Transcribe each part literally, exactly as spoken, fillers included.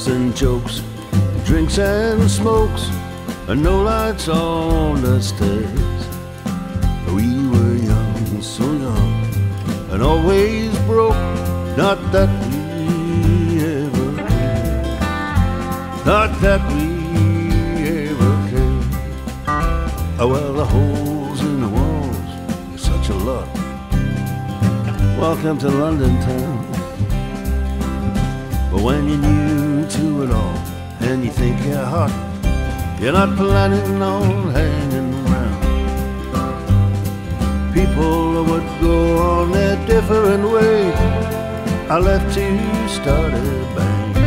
laughs and jokes, drinks and smokes, and no lights on the stairs. We were young, so young, and always broke. Not that we ever cared, not that we ever cared. Oh well, the holes in the walls are such a lot. Welcome to London town. But when you're new to it all and you think you're hot, you're not planning on hanging around. People would go on their different way. I left to start a band.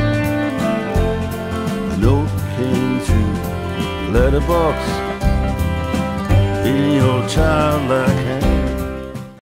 A note came through the letterbox in your childlike hand.